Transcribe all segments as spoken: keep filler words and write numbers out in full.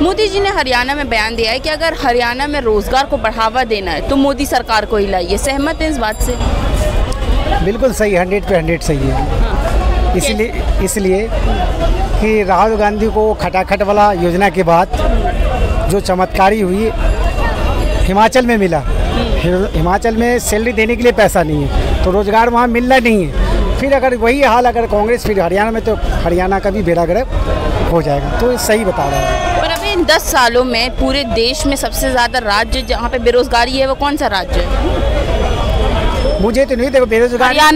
मोदी जी ने हरियाणा में बयान दिया है कि अगर हरियाणा में रोजगार को बढ़ावा देना है तो मोदी सरकार को ही लाइए। सहमत हैं इस बात से? बिल्कुल सही, हंड्रेड पे हंड्रेड सही है। हाँ। इसलिए इसलिए कि राहुल गांधी को खटाखट वाला योजना के बाद जो चमत्कारी हुई हिमाचल में मिला, हिमाचल में सैलरी देने के लिए पैसा नहीं है तो रोज़गार वहाँ मिलना नहीं है। फिर अगर वही हाल अगर कांग्रेस फिर हरियाणा में तो हरियाणा का भी बेड़ा गर्क हो जाएगा। तो सही बता रहा है। पर अभी इन दस सालों में पूरे देश में सबसे ज़्यादा राज्य जहाँ पे बेरोजगारी है वो कौन सा राज्य है? मुझे तो नहीं, देखो बेरोजगार हरियाणा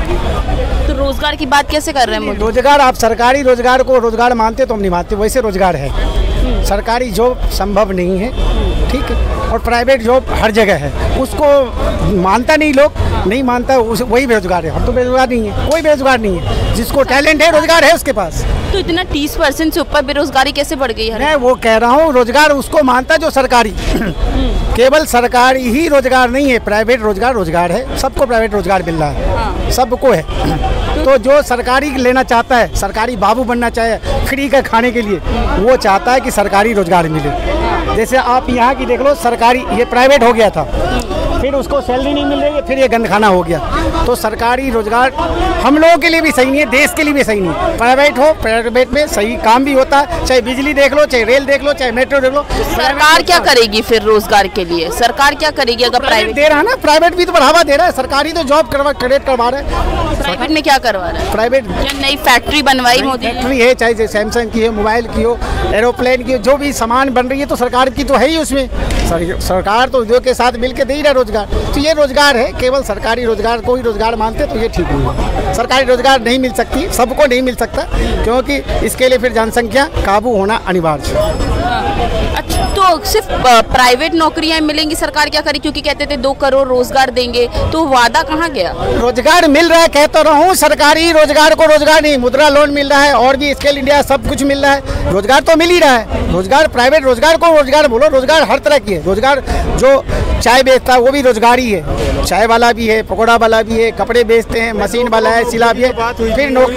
है तो रोजगार की बात कैसे कर रहे हैं? रोजगार आप सरकारी रोजगार को रोजगार मानते तो हम नहीं मानते, वैसे रोजगार है। सरकारी जॉब संभव नहीं है, ठीक है, और प्राइवेट जॉब हर जगह है, उसको मानता नहीं लोग, नहीं मानता उस वही बेरोजगार है। हम तो बेरोजगार नहीं है, कोई बेरोजगार नहीं है, जिसको टैलेंट है रोजगार है उसके पास। तो इतना तीस परसेंट से ऊपर बेरोजगारी कैसे बढ़ गई है? मैं वो कह रहा हूँ रोजगार उसको मानता जो सरकारी केवल सरकारी ही रोजगार नहीं है, प्राइवेट रोजगार रोजगार है, सबको प्राइवेट रोजगार मिल रहा है। हाँ। सबको है। तो जो सरकारी लेना चाहता है, सरकारी बाबू बनना चाहे फ्री का खाने के लिए, वो चाहता है कि सरकारी रोजगार मिले। जैसे आप यहाँ की देख लो, सरकारी ये प्राइवेट हो गया था, फिर उसको सैलरी नहीं मिल रही है, फिर ये गंदखाना हो गया। तो सरकारी रोजगार हम लोगों के लिए भी सही नहीं है, देश के लिए भी सही नहीं है। प्राइवेट हो, प्राइवेट में सही काम भी होता है, चाहे बिजली देख लो, चाहे रेल देख लो, चाहे मेट्रो देख लो। सरकार क्या करेगी फिर रोजगार के लिए? सरकार क्या करेगी अगर प्राइवेट दे रहा है ना? प्राइवेट भी तो बढ़ावा दे रहा है, सरकारी तो जॉब करवा क्रिएट करवा रहे हैं। प्राइवेट में क्या करवा रहा है? प्राइवेट नई फैक्ट्री बनवाई मोदी, फैक्ट्री है, चाहे सैमसंग की हो, मोबाइल की हो, एरोप्लेन की हो, जो भी सामान बन रही है तो सरकार की तो है ही उसमें। सरकार तो उद्योग के साथ मिलकर दे ही रहा रोजगार। तो ये रोजगार है, केवल सरकारी रोजगार को ही रोजगार मानते तो ये ठीक नहीं है। सरकारी रोजगार नहीं मिल सकती, सबको नहीं मिल सकता, क्योंकि इसके लिए फिर जनसंख्या काबू होना अनिवार्य है। अच्छा, तो सिर्फ प्राइवेट नौकरियां मिलेंगी, सरकार क्या करे? क्योंकि कहते थे दो करोड़ रोजगार देंगे, तो वादा कहाँ गया? रोजगार मिल रहा है, कहता रहा हूँ, सरकारी रोजगार को रोजगार नहीं, मुद्रा लोन मिल रहा है और भी स्किल इंडिया सब कुछ मिल रहा है, रोजगार तो मिल ही रहा है। रोजगार प्राइवेट रोजगार को रोजगार बोलो, रोजगार हर तरह की है। रोजगार जो चाय बेचता है वो भी रोजगार ही है, चाय वाला भी है, पकौड़ा वाला भी है, कपड़े बेचते हैं, मशीन वाला है, सिला भी है। फिर नौकरी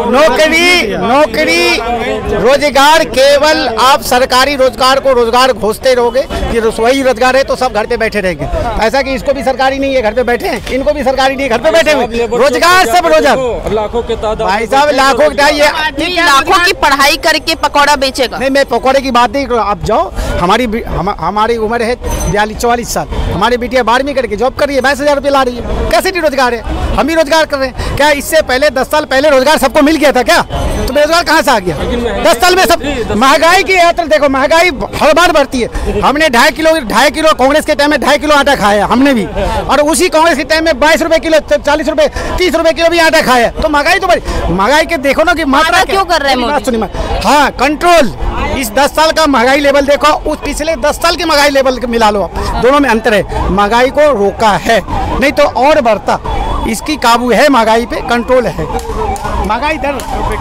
नौकरी नौकरी रोजगार केवल आप सरकारी रोजगार को रोजगार घोषते रहोगे कि रसोई रोजगार है तो सब घर पे बैठे रहेंगे। ऐसा कि इसको भी सरकारी नहीं है, घर पे बैठे हैं, इनको भी सरकारी नहीं है, घर पे बैठे हुए। रोजगार सब रोजगार, लाखों के तादाद, भाई साहब लाखों लाखों की पढ़ाई करके पकौड़ा बेचेगा। नहीं, मैं पकौड़े की बात नहीं, आप जाओ, हमारी हम, हमारी उम्र है बयालीस चौवालीस साल, हमारी बेटियां बारहवीं करके जॉब कर रही है, बाईस हजार रुपये ला रही है। कैसे नहीं रोजगार है? हम भी रोजगार कर रहे हैं। क्या इससे पहले दस साल पहले रोजगार सबको मिल गया था क्या? तो बेरोजगार कहाँ से आ गया? दस साल में सब महंगाई की यात्रा देखो, महंगाई हर बार बढ़ती है। हमने ढाई किलो ढाई किलो कांग्रेस के टाइम में ढाई किलो आटा खाया हमने भी, और उसी कांग्रेस के टाइम में बाईस रुपए किलो, चालीस रुपए, तीस रुपए किलो भी आटा खाया। तो महंगाई तो बढ़ी। महंगाई के देखो ना कि मात्रा क्यों कर रहे हैं? हाँ, कंट्रोल। इस दस साल का महंगाई लेवल देखो, उस पिछले दस साल की महंगाई लेवल मिला लो, दोनों में अंतर है। महंगाई को रोका है, नहीं तो और बढ़ता। इसकी काबू है, महंगाई पे कंट्रोल है। महंगाई दर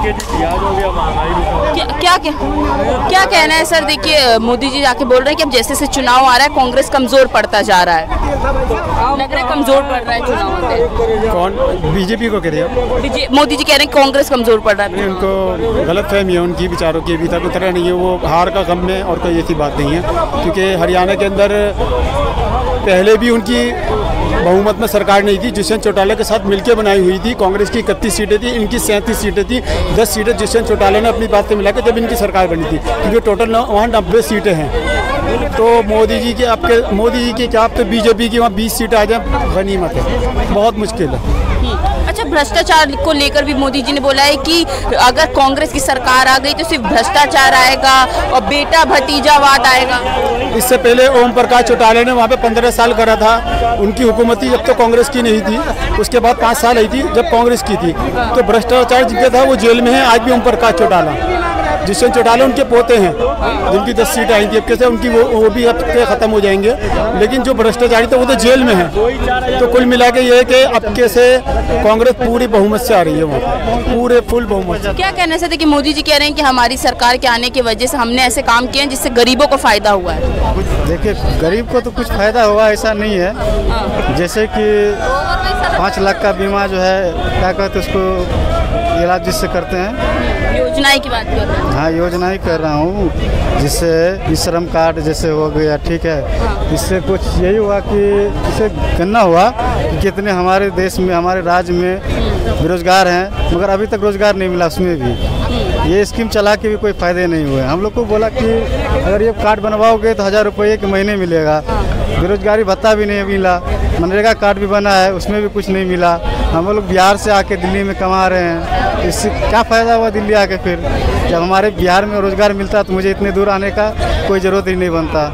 क्या क्या क्या क्या कहना है सर? देखिए मोदी जी जाके बोल रहे हैं कि अब जैसे जैसे चुनाव आ रहा है कांग्रेस कमजोर पड़ता जा रहा है, लग रहा है कमजोर पड़ रहा है चुनाव। कौन? बीजेपी को कह रहे हो? मोदी जी कह रहे हैं कांग्रेस कमजोर पड़ रहा है। उनको गलत फहमी है उनकी, विचारों की अभी तक उतरा नहीं है। वो हार का गम में और कोई ऐसी बात नहीं है, क्योंकि हरियाणा के अंदर पहले भी उनकी बहुमत में सरकार नहीं थी, दुष्यंत चौटाला के साथ मिलकर बनाई हुई थी। कांग्रेस की इकतीस सीटें थी, इनकी सैंतीस सीटें थी, दस सीटें दुष्यंत चौटाला ने अपनी बात से मिलाकर जब इनकी सरकार बनी थी, क्योंकि टोटल वहाँ नब्बे सीटें हैं। तो मोदी जी के आपके मोदी जी के क्या आप तो बीजेपी की वहाँ बीस सीटें आ जाए, गनीमत है, बहुत मुश्किल है। अच्छा, भ्रष्टाचार को लेकर भी मोदी जी ने बोला है कि अगर कांग्रेस की सरकार आ गई तो सिर्फ भ्रष्टाचार आएगा और बेटा भतीजावाद आएगा। इससे पहले ओम प्रकाश चौटाला ने वहाँ पे पंद्रह साल करा था, उनकी हुकूमती जब तो कांग्रेस की नहीं थी, उसके बाद पाँच साल आई थी जब कांग्रेस की थी। तो भ्रष्टाचार जिनका था वो जेल में है आज भी, ओम प्रकाश चौटाला। दुष्यंत चौटाला उनके पोते हैं, जिनकी दस सीटें आई थी, अब कैसे उनकी वो वो भी अब के खत्म हो जाएंगे। लेकिन जो भ्रष्टाचारी थे वो तो जेल में है। तो कुल मिला के ये है कि अब कैसे कांग्रेस पूरी बहुमत से आ रही है, वो पूरे फुल बहुमत से। क्या कहना चाहते कि मोदी जी कह रहे हैं कि हमारी सरकार के आने की वजह से हमने ऐसे काम किए हैं जिससे गरीबों को फायदा हुआ है? देखिए, गरीब को तो कुछ फायदा हुआ ऐसा नहीं है। जैसे कि पाँच लाख का बीमा जो है, क्या कहते उसको, इलाज जिससे करते हैं, योजनाएं की बात कर रहे हैं। हाँ, योजना ही कर रहा हूँ, जिससे ई श्रम कार्ड जैसे हो गया, ठीक है। इससे कुछ यही हुआ कि इससे गन्ना हुआ कि कितने हमारे देश में, हमारे राज्य में बेरोजगार हैं, मगर अभी तक रोजगार नहीं मिला। उसमें भी ये स्कीम चला के भी कोई फ़ायदे नहीं हुए। हम लोग को बोला कि अगर ये कार्ड बनवाओगे तो हज़ार रुपये के महीने मिलेगा। बेरोजगारी भत्ता भी नहीं मिला। मनरेगा कार्ड भी बना है, उसमें भी कुछ नहीं मिला। हम लोग बिहार से आके दिल्ली में कमा रहे हैं, इससे क्या फ़ायदा हुआ दिल्ली आके? फिर जब हमारे बिहार में रोज़गार मिलता तो मुझे इतने दूर आने का कोई ज़रूरत ही नहीं बनता।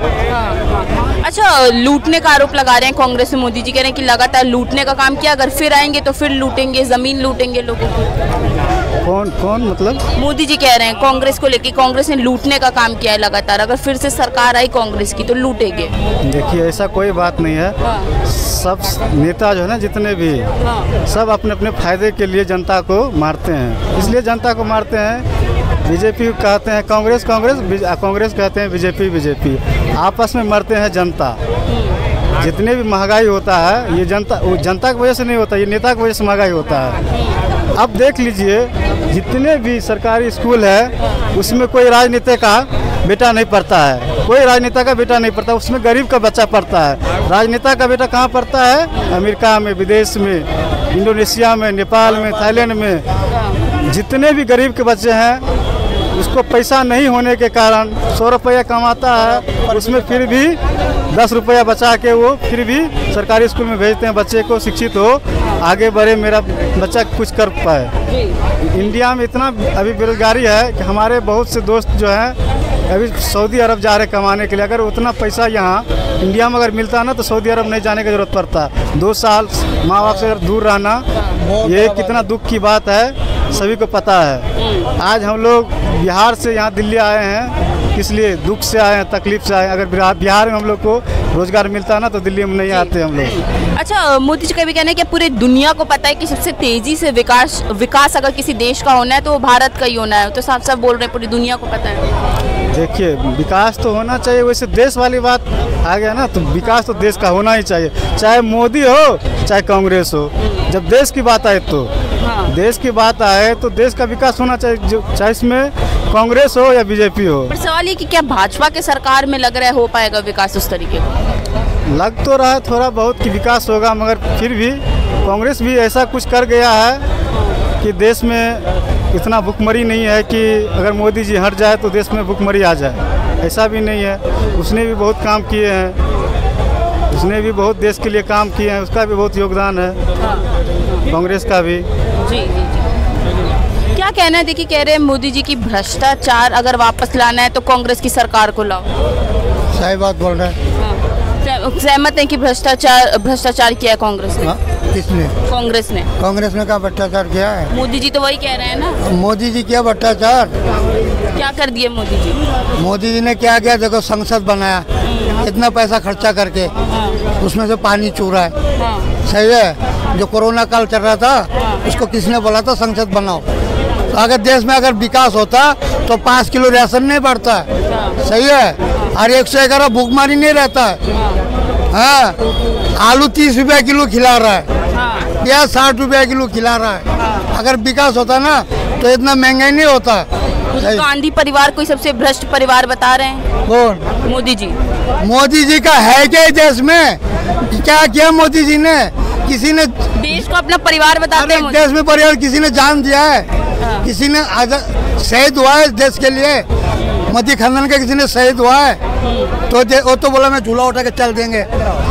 अच्छा, लूटने का आरोप लगा रहे हैं कांग्रेस में। मोदी जी कह रहे हैं कि लगातार लूटने का काम किया, अगर फिर आएंगे तो फिर लूटेंगे, ज़मीन लूटेंगे लोगों की। कौन कौन मतलब? मोदी जी कह रहे हैं कांग्रेस को लेके, कांग्रेस ने लूटने का काम किया है लगातार, अगर फिर से सरकार आई कांग्रेस की तो लूटेंगे। देखिए, ऐसा कोई बात नहीं है। हाँ। सब नेता जो है ना, जितने भी, हाँ। सब अपने अपने फायदे के लिए जनता को मारते हैं, इसलिए जनता को मारते हैं। बीजेपी कहते हैं कांग्रेस कांग्रेस, कांग्रेस कहते हैं बीजेपी बीजेपी, आपस में मरते हैं जनता। जितने भी महंगाई होता है ये जनता, वो जनता की वजह से नहीं होता, ये नेता की वजह से महंगाई होता है। अब देख लीजिए, जितने भी सरकारी स्कूल है उसमें कोई राजनीति का बेटा नहीं पढ़ता है, कोई राजनेता का बेटा नहीं पढ़ता, उसमें गरीब का बच्चा पढ़ता है। राजनेता का बेटा कहाँ पढ़ता है? अमेरिका में, विदेश में, इंडोनेशिया में, नेपाल में, थाईलैंड में। जितने भी गरीब के बच्चे हैं उसको पैसा नहीं होने के कारण सौ रुपया कमाता है, उसमें फिर भी दस रुपया बचा के वो फिर भी सरकारी स्कूल में भेजते हैं बच्चे को, शिक्षित हो, आगे बढ़े, मेरा बच्चा कुछ कर पाए। इंडिया में इतना अभी बेरोजगारी है कि हमारे बहुत से दोस्त जो हैं अभी सऊदी अरब जा रहे कमाने के लिए। अगर उतना पैसा यहाँ इंडिया में अगर मिलता ना तो सऊदी अरब नहीं जाने की ज़रूरत पड़ता। दो साल माँ बाप से दूर रहना ये कितना दुख की बात है, सभी को पता है। आज हम लोग बिहार से यहाँ दिल्ली आए हैं, किस लिए? दुख से आए हैं, तकलीफ से आए हैं। अगर बिहार में हम लोग को रोजगार मिलता ना तो दिल्ली में नहीं आते हम लोग। अच्छा, मोदी जी का भी कहना है कि पूरे दुनिया को पता है कि सबसे तेजी से विकास विकास अगर किसी देश का होना है तो वो भारत का ही होना है, तो साफ साफ बोल रहे हैं पूरी दुनिया को पता है। देखिए, विकास तो होना चाहिए, वैसे देश वाली बात आ गया ना, तो विकास तो देश का होना ही चाहिए, चाहे मोदी हो चाहे कांग्रेस हो। जब देश की बात आए तो हाँ। देश की बात आए तो देश का विकास होना चाहिए, जो चाहे इसमें कांग्रेस हो या बीजेपी हो। पर सवाल ये कि क्या भाजपा के सरकार में लग रहा है हो पाएगा विकास उस तरीके का? लग तो रहा है थोड़ा बहुत कि विकास होगा, मगर फिर भी कांग्रेस भी ऐसा कुछ कर गया है कि देश में इतना भुखमरी नहीं है कि अगर मोदी जी हट जाए तो देश में भुखमरी आ जाए, ऐसा भी नहीं है। उसने भी बहुत काम किए हैं, उसने भी बहुत देश के लिए काम किए हैं, उसका भी बहुत योगदान है, कांग्रेस का भी। जी जी जी, क्या कहना है? देखिए, कह रहे हैं मोदी जी की भ्रष्टाचार अगर वापस लाना है तो कांग्रेस की सरकार को लाओ। सही बात बोल रहे हैं। सहमत है कि भ्रष्टाचार भ्रष्टाचार किया है कांग्रेस ने? किसने? कांग्रेस ने। कांग्रेस ने क्या भ्रष्टाचार किया है? मोदी जी तो वही कह रहे हैं ना। मोदी जी किया भ्रष्टाचार? क्या कर दिए मोदी जी? मोदी जी ने क्या किया? देखो, संसद बनाया, इतना पैसा खर्चा करके, उसमें से पानी चूरा है। सही है। जो कोरोना काल चल रहा था उसको किसने बोला था संसद बनाओ? तो अगर देश में अगर विकास होता तो पाँच किलो राशन नहीं बढ़ता है। सही है। और एक सौ ग्यारह भूखमरी नहीं रहता है। हाँ, आलू तीस रुपया किलो खिला रहा है, प्याज साठ रुपया किलो खिला रहा है। अगर विकास होता ना तो इतना महंगाई नहीं होता। गांधी परिवार को सबसे भ्रष्ट परिवार बता रहे हैं। कौन? मोदी जी। मोदी जी का है क्या देश में? क्या किया मोदी जी ने? किसी ने देश को अपना परिवार बताते हैं। देश में परिवार किसी ने जान दिया है? हाँ। किसी ने शहीद हुआ है देश के लिए? मोदी खानदान का किसी ने शहीद हुआ है? तो वो तो बोला मैं झूला उठा के चल देंगे।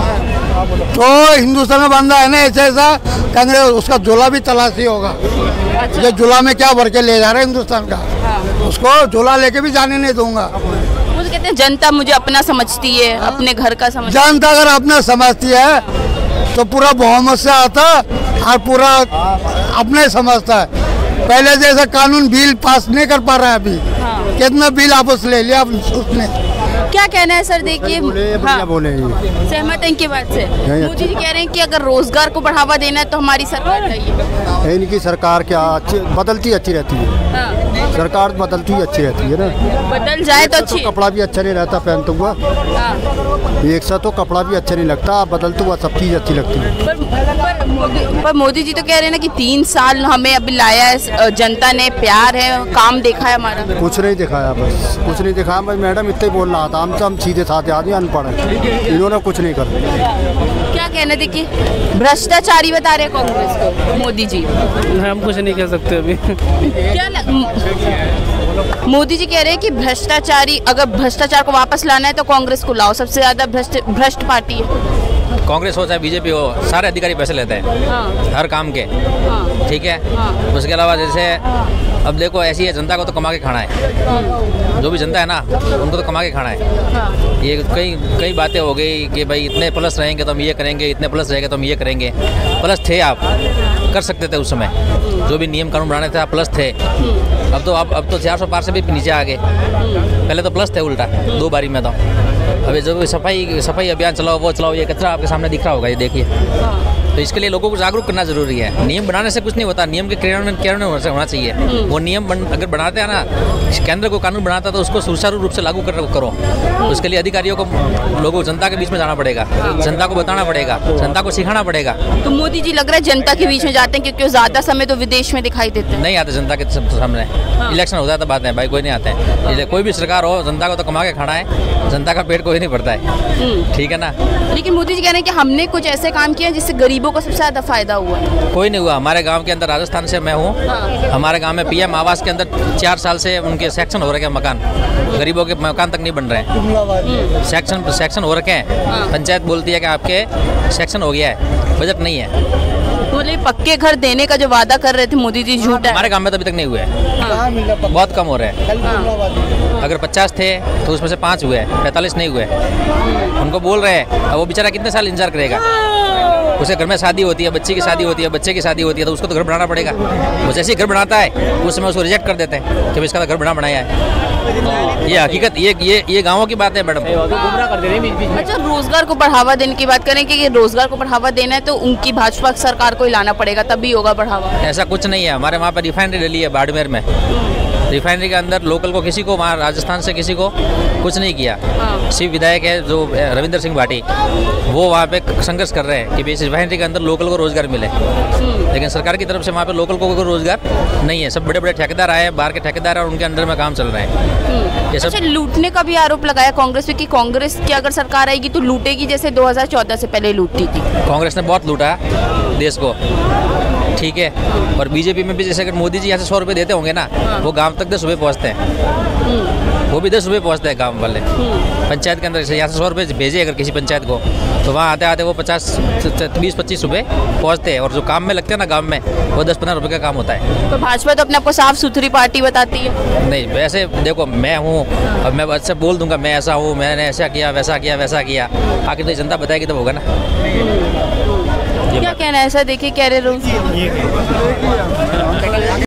तो हिंदुस्तान में बंदा है ना ऐसा ऐसा, कांग्रेस उसका झूला भी तलाशी होगा। अच्छा। ये झूला में क्या भर के ले जा रहे हैं हिंदुस्तान का? हाँ। उसको झूला लेके भी जाने नहीं दूंगा। मुझे कहते हैं जनता मुझे अपना समझती है। हाँ? अपने घर का समझती है। जनता अगर अपना समझती है तो पूरा बहुमत से आता और पूरा अपने समझता है। पहले जैसा कानून बिल पास नहीं कर पा रहा है अभी। हाँ। कितना बिल आपस ले लिया उसने। क्या कहना है सर? देखिए, हाँ, सहमत है इनकी बात से। मोदी जी कह रहे हैं कि अगर रोजगार को बढ़ावा देना है तो हमारी सरकार चाहिए। इनकी सरकार क्या अच्छी बदलती अच्छी रहती है। हाँ। सरकार बदलती ही अच्छी रहती है ना। बदल जाए तो अच्छी। तो कपड़ा भी अच्छा नहीं रहता पहनते हुआ, एक सा तो कपड़ा भी अच्छा नहीं लगता, बदलते हुआ सब चीज़ अच्छी लगती है। पर, पर, मोदी, पर मोदी जी तो कह रहे हैं ना कि तीन साल हमें अभी लाया है, जनता ने प्यार है, काम देखा है हमारा। कुछ नहीं दिखाया, बस कुछ नहीं दिखाया। भाई मैडम इतना ही बोल रहा था, हम तो हम सीधे साधे आदमी अनपढ़ हैं, इन्होंने कुछ नहीं कर। क्या कहना, देखिए भ्रष्टाचारी बता रहे हैं कांग्रेस को मोदी जी। हम कुछ नहीं कह सकते अभी। क्या लग... मोदी जी कह रहे हैं कि भ्रष्टाचारी, अगर भ्रष्टाचार को वापस लाना है तो कांग्रेस को लाओ, सबसे ज्यादा भ्रष्ट भ्रष्ट पार्टी है। कांग्रेस हो चाहे बीजेपी हो, सारे अधिकारी पैसे लेते हैं। हाँ। हर काम के। हाँ। ठीक है। हाँ। उसके अलावा जैसे अब देखो ऐसी है, जनता को तो कमा के खाना है। हाँ। जो भी जनता है ना, उनको तो कमा के खाना है। हाँ। ये कई कई बातें हो गई कि भाई इतने प्लस रहेंगे तो हम ये करेंगे, इतने प्लस रहेंगे तो हम ये करेंगे। प्लस थे, आप कर सकते थे उस समय, जो भी नियम कानून बनाने थे आप प्लस थे। अब तो अब अब तो चार सौ पार से भी नीचे आ गए। पहले तो प्लस थे उल्टा दो बारी में। तो अभी जो सफाई सफाई अभियान चलाओ, वो चलाओ, ये कचरा आपके सामने दिख रहा होगा, ये देखिए। तो इसके लिए लोगों को जागरूक करना जरूरी है। नियम बनाने से कुछ नहीं होता, नियम के क्रियान्वयन क्रियान्वयन होना चाहिए। वो नियम बन, अगर बनाते हैं ना, केंद्र को कानून बनाता है तो उसको सुचारू रूप से लागू कर करो। उसके लिए अधिकारियों को, लोगों जनता के बीच में जाना पड़ेगा, जनता को बताना पड़ेगा, जनता को सिखाना पड़ेगा। तो मोदी जी लग रहा है जनता के बीच में जाते हैं, क्योंकि ज्यादा समय तो विदेश में दिखाई देते हैं। नहीं आते जनता के सामने। इलेक्शन होता है तो बात है भाई, कोई नहीं आते हैं। कोई भी सरकार हो, जनता को तो कमा के खाना है, जनता का पेट कोई नहीं भरता है। ठीक है ना। लेकिन मोदी जी कह रहे हैं कि हमने कुछ ऐसे काम किए जिससे गरीबों को सबसे ज्यादा फायदा हुआ है। कोई नहीं हुआ। हमारे गांव के अंदर, राजस्थान से मैं हूँ। हाँ। हमारे गांव में पीएम आवास के अंदर चार साल से उनके सेक्शन हो रखे हैं, मकान, गरीबों के मकान तक नहीं बन रहे हैं। सेक्शन सेक्शन हो रखे हैं। हाँ। पंचायत बोलती है कि आपके सेक्शन हो गया है, बजट नहीं है। बोले पक्के घर देने का जो वादा कर रहे थे मोदी जी, झूठा है। हमारे गांव में तो अभी तक नहीं हुए। हाँ। बहुत कम हो रहे हैं। हाँ। अगर पचास थे तो उसमें से पाँच हुए, पैंतालीस नहीं हुए। उनको बोल रहे हैं, अब वो बेचारा कितने साल इंतजार करेगा। उसे घर में शादी होती है, बच्ची की शादी होती है, बच्चे की शादी होती है, तो उसको तो घर बनाना पड़ेगा। वो जैसे ही घर बनाता है उस समय उसको रिजेक्ट कर देते हैं कि इसका तो घर बना बनाया है। ये हकीकत, ये ये ये गाँवों की बात है मैडम। अच्छा, रोजगार को बढ़ावा देने की बात करें कि रोजगार को बढ़ावा देना है तो उनकी भाजपा सरकार को ही लाना पड़ेगा, तभी होगा बढ़ावा। ऐसा कुछ नहीं है। हमारे वहाँ पर रिफाइनरी डली है बाड़मेर में। रिफाइनरी के अंदर लोकल को किसी को, वहाँ राजस्थान से किसी को कुछ नहीं किया। हाँ। शिव विधायक है जो रविंदर सिंह भाटी, वो वहाँ पे संघर्ष कर रहे हैं कि इस रिफाइनरी के अंदर लोकल को रोजगार मिले। लेकिन सरकार की तरफ से वहाँ पे लोकल को कोई रोजगार नहीं है। सब बड़े बड़े ठेकेदार आए हैं, बाहर के ठेकेदार हैं, और उनके अंडर में काम चल रहे हैं। ये सब अच्छा, लूटने का भी आरोप लगाया कांग्रेस पे कि कांग्रेस की अगर सरकार आएगी तो लूटेगी, जैसे दो हज़ार चौदह से पहले लूटती थी। कांग्रेस ने बहुत लूटा देश को। ठीक है। और बीजेपी में भी जैसे अगर मोदी जी यहाँ से सौ रुपये देते होंगे ना, वो गांव तक दस रुपये पहुँचते हैं। वो भी दस रुपये पहुँचते हैं गांव वाले। पंचायत के अंदर जैसे यहाँ से सौ रुपये भेजे अगर किसी पंचायत को, तो वहाँ आते आते वो पचास बीस पच्चीस रुपये पहुँचते हैं। और जो काम में लगते हैं ना गाँव में, वो दस पंद्रह रुपये का काम होता है। तो भाजपा तो अपने आपको साफ सुथरी पार्टी बताती है। नहीं, वैसे देखो, मैं हूँ, अब मैं अच्छा बोल दूंगा मैं ऐसा हूँ, मैंने ऐसा किया, वैसा किया, वैसा किया, आखिर तो जनता बताएगी तब होगा ना। क्या कहना है सर, देखिए कह रहे रोज